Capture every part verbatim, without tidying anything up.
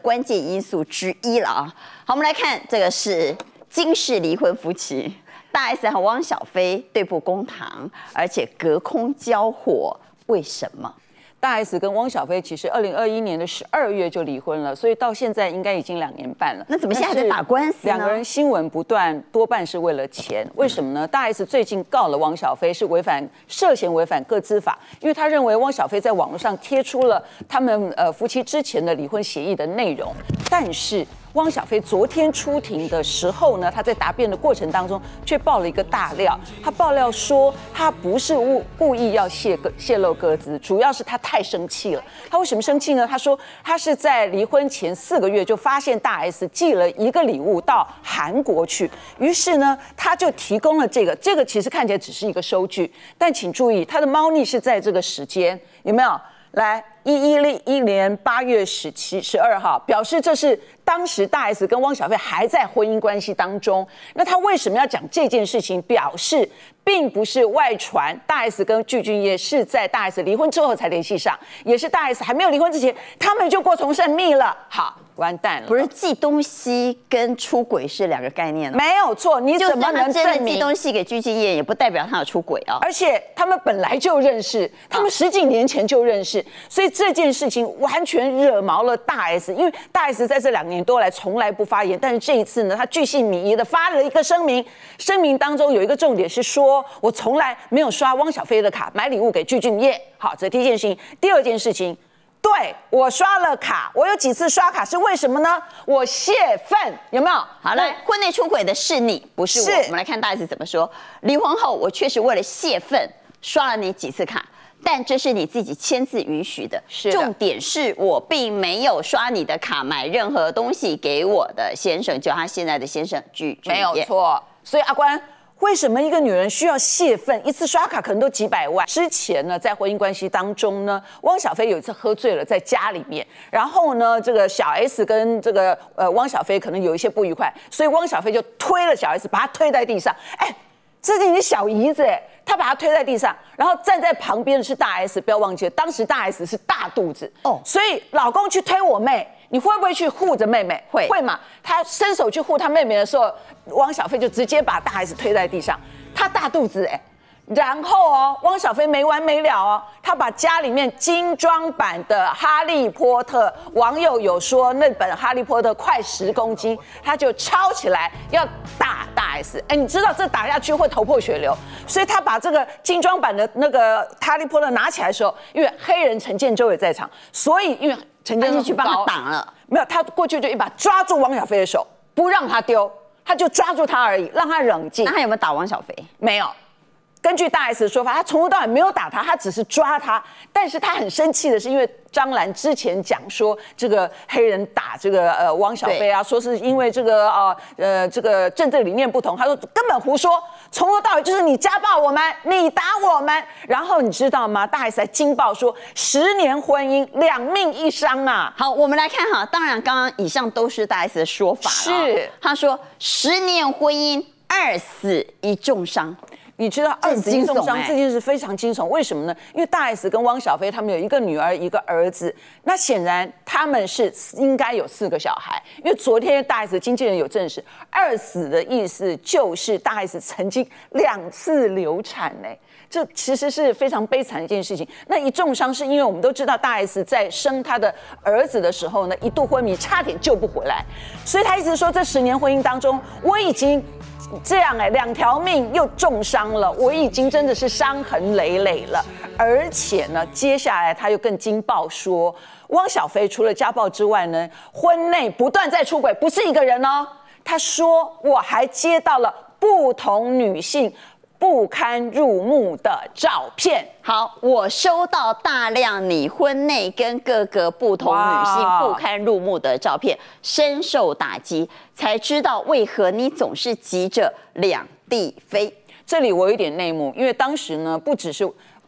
关键因素之一了啊。好，我们来看这个是金氏离婚夫妻，大 S 和汪小菲对簿公堂，而且隔空交火，为什么？ 大 S 跟汪小菲其实二零二一年的十二月就离婚了，所以到现在应该已经两年半了。 那怎么现在还在打官司呢？ 两个人新闻不断，多半是为了钱。为什么呢？大 S 最近告了汪小菲，是违反涉嫌违反个资法，因为他认为汪小菲在网络上贴出了他们呃夫妻之前的离婚协议的内容，但是。 汪小菲昨天出庭的时候呢，他在答辩的过程当中却爆了一个大料。他爆料说，他不是故故意要泄个泄露个资，主要是他太生气了。他为什么生气呢？他说他是在离婚前四个月就发现大 S 寄了一个礼物到韩国去，于是呢，他就提供了这个。这个其实看起来只是一个收据，但请注意，他的猫腻是在这个时间，有没有？ 来，一一一年八月十七、十二号，表示这是当时大 S 跟汪小菲还在婚姻关系当中。那他为什么要讲这件事情？表示并不是外传，大 S 跟具俊晔是在大 S 离婚之后才联系上，也是大 S 还没有离婚之前，他们就过从甚密了。好。 完蛋了！ 不是寄东西跟出轨是两个概念哦。 没有错，你怎么能证明寄东西给具俊晔，也不代表他有出轨啊？ 而且他们本来就认识，他们十几年前就认识，所以这件事情完全惹毛了大 S。因为大 S 在这两年多来从来不发言，但是这一次呢，他巨细靡遗的发了一个声明，声明当中有一个重点是说，我从来没有刷汪小菲的卡买礼物给具俊晔。好，这第一件事情。第二件事情。 对我刷了卡，我有几次刷卡是为什么呢？我泄愤，有没有？ 好了，婚内出轨的是你，不是我。是我们来看大 S 怎么说。离婚后，我确实为了泄愤刷了你几次卡，但这是你自己签字允许的。 是的重点是我并没有刷你的卡买任何东西给我的先生，就他现在的先生具俊晔。 没有错。所以阿关。 为什么一个女人需要泄愤？一次刷卡可能都几百万。之前呢，在婚姻关系当中呢，汪小菲有一次喝醉了，在家里面，然后呢，这个小 S 跟这个呃汪小菲可能有一些不愉快，所以汪小菲就推了小 S， 把他推在地上。哎，这是你的小姨子哎，他把他推在地上，然后站在旁边的是大 S， 不要忘记了，当时大 S 是大肚子哦，所以老公去推我妹。 你会不会去护着妹妹？ 会会嘛？他伸手去护他妹妹的时候，汪小菲就直接把大 S 推在地上。他大肚子哎、欸，然后哦，汪小菲没完没了哦，他把家里面精装版的《哈利波特》，网友有说那本《哈利波特》快十公斤，他就抄起来要打大 S。哎，你知道这打下去会头破血流，所以他把这个精装版的那个《哈利波特》拿起来的时候，因为黑人陈建州也在场，所以因为。 陈建州去帮他挡了， 没有，他过去就一把抓住汪小菲的手，不让他丢，他就抓住他而已，让他冷静。 那他有没有打汪小菲？ 没有。根据大 S 的说法，他从头到尾没有打他，他只是抓他。但是他很生气的是，因为张兰之前讲说，这个黑人打这个呃汪小菲啊，说是因为这个啊 呃, 呃这个政治理念不同。他说根本胡说，从头到尾就是你家暴我们，你打我们。然后你知道吗？大 S 还惊爆说，十年婚姻两命一伤啊。 好，我们来看哈，当然刚刚以上都是大 S 的说法了。 是， 他说十年婚姻二死一重伤。 你知道二死一重伤这件事非常惊悚，为什么呢？因为大 S 跟汪小菲他们有一个女儿，一个儿子。那显然他们是应该有四个小孩，因为昨天大 S 经纪人有证实，二死的意思就是大 S 曾经两次流产呢、欸。这其实是非常悲惨的一件事情。那一重伤是因为我们都知道大 S 在生他的儿子的时候呢，一度昏迷，差点救不回来，所以他一直说这十年婚姻当中，我已经。 这样哎，两条命又重伤了，我已经真的是伤痕累累了。而且呢，接下来他又更惊爆说，汪小菲除了家暴之外呢，婚内不断在出轨，不是一个人哦。他说我还接到了不同女性不堪入目的照片。 好，我收到大量你婚内跟各个不同女性不堪入目的照片，深受打击，才知道为何你总是急着两地飞。 这里我有一点内幕，因为当时呢，不只是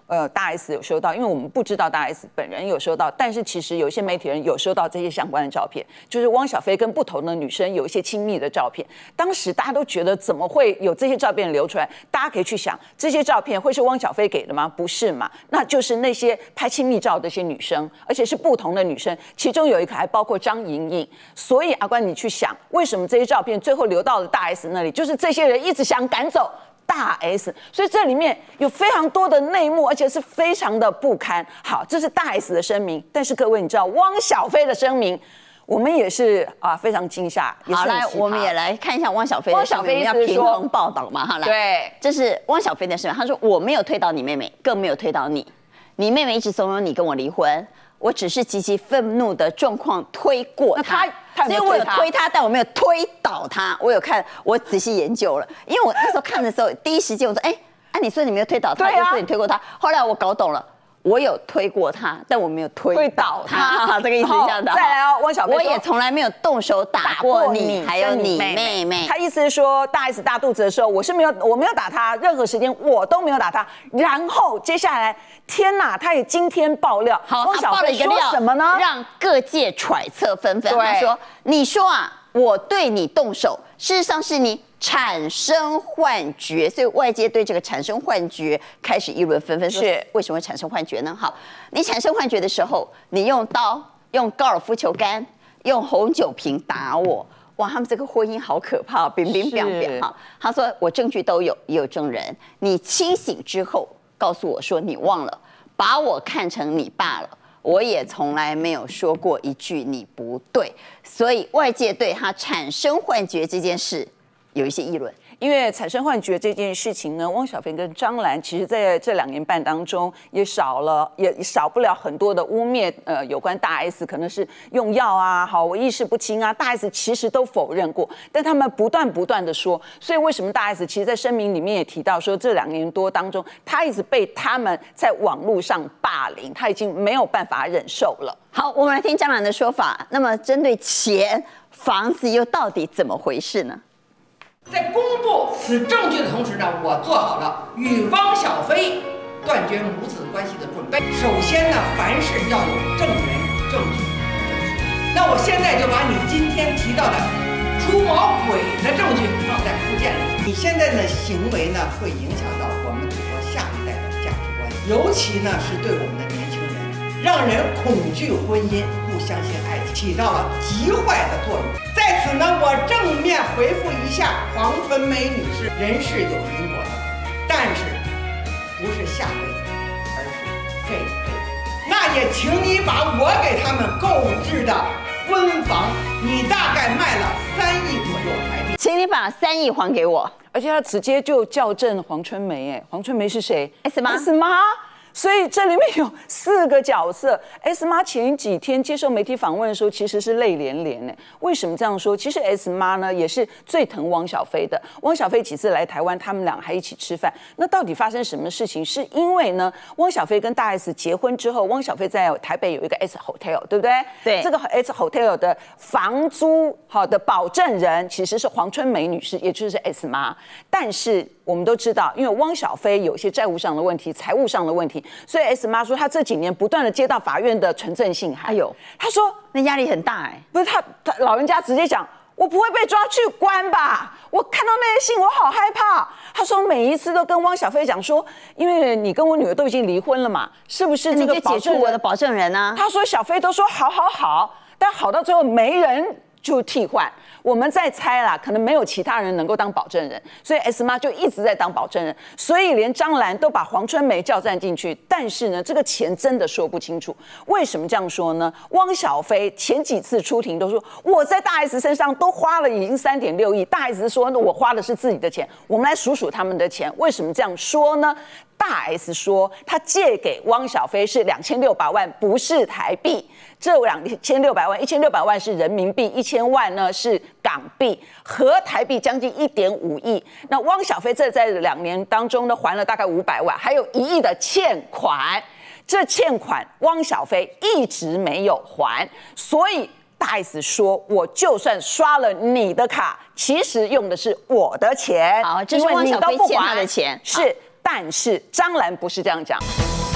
呃，大 S 有收到，因为我们不知道大 S 本人有收到，但是其实有一些媒体人有收到这些相关的照片，就是汪小菲跟不同的女生有一些亲密的照片。当时大家都觉得怎么会有这些照片流出来？大家可以去想，这些照片会是汪小菲给的吗？不是嘛？那就是那些拍亲密照的这些女生，而且是不同的女生，其中有一个还包括张莹莹。所以阿关，你去想，为什么这些照片最后流到了大 S 那里？就是这些人一直想赶走大 S， 所以这里面有非常多的内幕，而且是非常的不堪。好，这是大 S 的声明，但是各位，你知道汪小菲的声明，我们也是啊非常惊吓。 好，来，我们也来看一下汪小菲的声明，要平衡报道嘛，哈，来， 对， 这是汪小菲的声明，他说我没有推倒你妹妹，更没有推倒你，你妹妹一直怂恿你跟我离婚。我只是极其愤怒的状况推过他，所以我有推他，但我没有推倒他。我有看，我仔细研究了，因为我那时候看的时候，第一时间我说，哎，啊，你说你没有推倒他，就说你推过他。后来我搞懂了。我有推过他，但我没有推倒他，这个意思这样的。 再来哦，汪小菲， 我也从来没有动手打过你，还有你妹妹。 他意思是说，大 S 大肚子的时候，我是没有，我没有打他，任何时间我都没有打他。然后接下来，天哪，他也今天爆料， 好，汪小菲说什么呢？让各界揣测纷纷。他说：“你说啊，我对你动手，事实上是你。”产生幻觉，所以外界对这个产生幻觉开始议论纷纷。是为什么会产生幻觉呢？好，你产生幻觉的时候，你用刀、用高尔夫球杆、用红酒瓶打我，哇，他们这个婚姻好可怕，冰冰冰冰哈。他说我证据都有，也有证人。你清醒之后告诉我说你忘了，把我看成你爸了。我也从来没有说过一句你不对，所以外界对他产生幻觉这件事。有一些议论， 因为产生幻觉这件事情呢，汪小菲跟张兰其实在这两年半当中也少了，也少不了很多的污蔑，呃，有关大 S 可能是用药啊，好，我意识不清啊，大 S 其实都否认过，但他们不断不断的说，所以为什么大 S 其实在声明里面也提到说，这两年多当中，他一直被他们在网络上霸凌，他已经没有办法忍受了。 好，我们来听张兰的说法。那么针对钱、房子又到底怎么回事呢？ 在公布此证据的同时呢，我做好了与汪小菲断绝母子关系的准备。首先呢，凡事要有证人、证据和证据。那我现在就把你今天提到的除毛鬼的证据放在附件里。你现在的行为呢，会影响到我们祖国下一代的价值观，尤其呢是对我们的年轻人，让人恐惧婚姻，不相信爱情，起到了极坏的作用。在此呢，我正面回复一下黄春梅女士，人是有因果的，但是不是下辈子，而是这辈子。那也请你把我给他们购置的婚房，你大概卖了三亿左右台币， 请你把三亿还给我。 而且他直接就校正黄春梅，哎，黄春梅是谁 ？S 妈 ，S 妈。所以这里面有四个角色。S 妈前几天接受媒体访问的时候，其实是泪连连呢。为什么这样说？其实 S 妈呢也是最疼汪小菲的。汪小菲几次来台湾，他们俩还一起吃饭。那到底发生什么事情？是因为呢，汪小菲跟大 S 结婚之后，汪小菲在台北有一个 S Hotel， 对不对？ 对。 这个 S Hotel 的房租好的保证人其实是黄春梅女士，也就是 S 妈。但是我们都知道，因为汪小菲有一些债务上的问题、财务上的问题。所以 S 妈说，她这几年不断的接到法院的存证信函。哎呦，她说那压力很大哎、欸。 不是她，她老人家直接讲，我不会被抓去关吧？我看到那些信，我好害怕。她说每一次都跟汪小菲讲说，因为你跟我女儿都已经离婚了嘛，是不是这个你就解除我的保证人啊？ 她说小菲都说好好好，但好到最后没人就替换。我们在猜啦，可能没有其他人能够当保证人，所以 S 妈就一直在当保证人，所以连张兰都把黄春梅叫站进去。但是呢，这个钱真的说不清楚。为什么这样说呢？汪小菲前几次出庭都说我在大 S 身上都花了已经三点六亿，大 S 说我花的是自己的钱。我们来数数他们的钱，为什么这样说呢？大 S 说，他借给汪小菲是两千六百万，不是台币。这两千六百万，一千六百万是人民币，一千万呢是港币，合台币将近一点五亿。那汪小菲这在两年当中呢，还了大概五百万，还有一亿的欠款。这欠款汪小菲一直没有还，所以大 S 说，我就算刷了你的卡，其实用的是我的钱。 好，这是汪小菲欠他的钱。 是，但是张兰不是这样讲。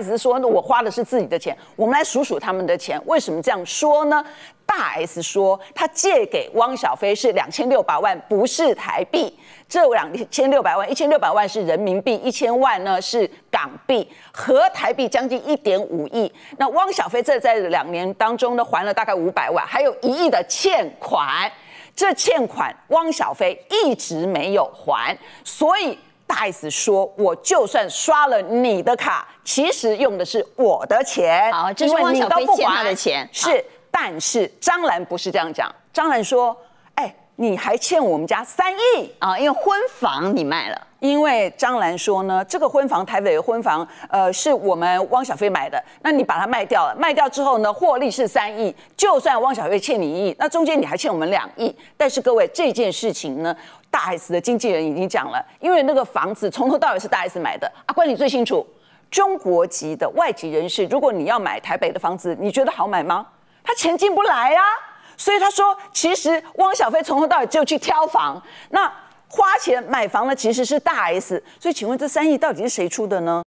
S 说，那我花的是自己的钱。我们来数数他们的钱，为什么这样说呢？大 S 说，他借给汪小菲是两千六百万，不是台币。这两千六百万，一千六百万是人民币，一千万呢是港币，合台币将近一点五亿。那汪小菲这在两年当中呢，还了大概五百万，还有一亿的欠款。这欠款汪小菲一直没有还，所以大 S 说，我就算刷了你的卡，其实用的是我的钱。 好，这是汪小菲欠他的钱。 是。但是张兰不是这样讲，张兰说：“哎，你还欠我们家三亿啊，因为婚房你卖了。” 因为张兰说呢，这个婚房台北的婚房，呃，是我们汪小菲买的，那你把它卖掉了，卖掉之后呢，获利是三亿，就算汪小菲欠你一亿，那中间你还欠我们两亿。但是各位，这件事情呢，大 S 的经纪人已经讲了，因为那个房子从头到尾是大 S 买的，阿关你最清楚，中国籍的外籍人士，如果你要买台北的房子，你觉得好买吗？他钱进不来啊，所以他说，其实汪小菲从头到尾就去挑房，那花钱买房呢其实是大 S， 所以请问这三亿到底是谁出的呢？